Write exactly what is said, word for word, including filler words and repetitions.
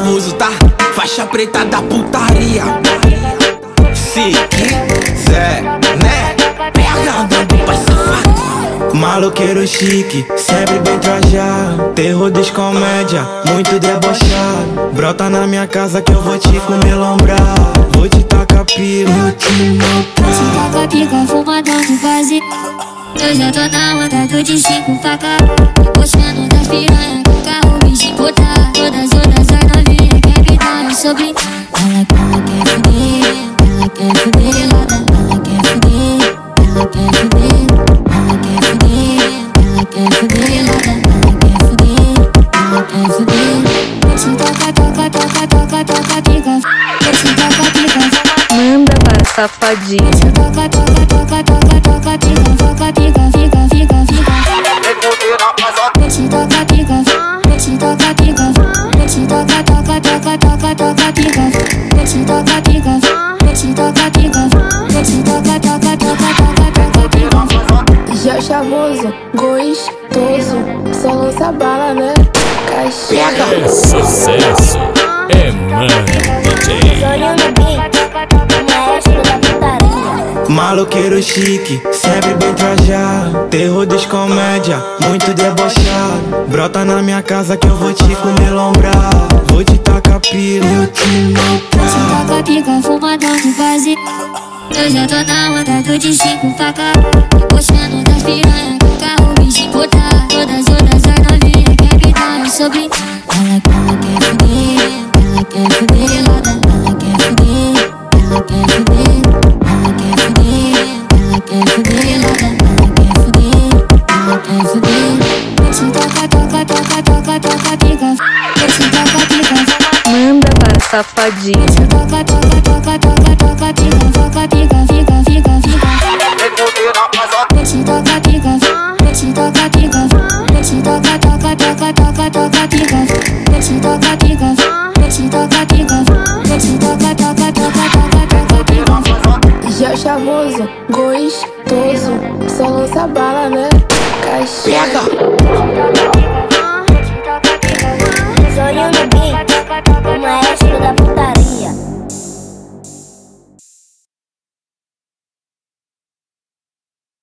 chavoso, tá? Faixa preta da putaria. Se quiser, né? Pega andando pra safado. Maloqueiro chique, sempre bem trajado. Terror dos comédia, muito debochado. Brota na minha casa que eu vou te comer lombrar. Vou te tacar pica, vou te matar. Te taca pica, fumadão de base. Eu já tô na onda do de cinco faca. Gostando das piranha com carro bicho botar. Todas horas as novinhas quer me dar um sobre. Ela, ela quer fuder, ela quer fuder. Ela quer fuder, ela quer fuder. Ela quer fuder, ela quer fuder. Ela quer fuder, ela quer fuder. Vou te toca, toca, toca, toca, toca pica. Vou te toca pica. Manda para safadinha. Vou te toca, toca, toca, toca, toca pica. Toca pica, fica, fica, fica. Vou te toca pica, vou te toca pica. Vou te toca, toca, toca, toca, toca pica. Vou te toca pica, vou te toca pica. Vou te toca, toca, toca, toca, toca pica. Já chavoso, gostoso, só lança bala, né? Caixinha. É sucesso, é Mano D J. Maloqueiro chique, sempre bem trajado. Terror dos comédia, muito debochado. Brota na minha casa que eu vou te comer lombrar. Vou te tacar pica, vou te matar. Vou te tacar pica, fumadão de base. Eu já tô na onda do de cinco faca. Gostando das piranha com carro bicho botar. Todas horas as novinhas quer me dar um sobre. Ela, ela quer fuder, ela quer fuder. Ela quer fuder, ela quer fuder. Ela quer fuder, ela quer fuder. Ela quer fuder, ela quer fuder. Vou te toca, toca, toca, toca, toca pica. Vou te toca pica. Manda para safadinha. Vou te toca, toca, toca, toca, toca pica. Toca pica, fica, fica, fica. Vou te toca pica, vou te toca pica. Vou te toca, toca, toca, toca, toca pica. Vou te toca pica, vou te toca pica. Vou te toca, toca, toca, toca, toca pica. Já chavoso, gostoso, só lança bala, né?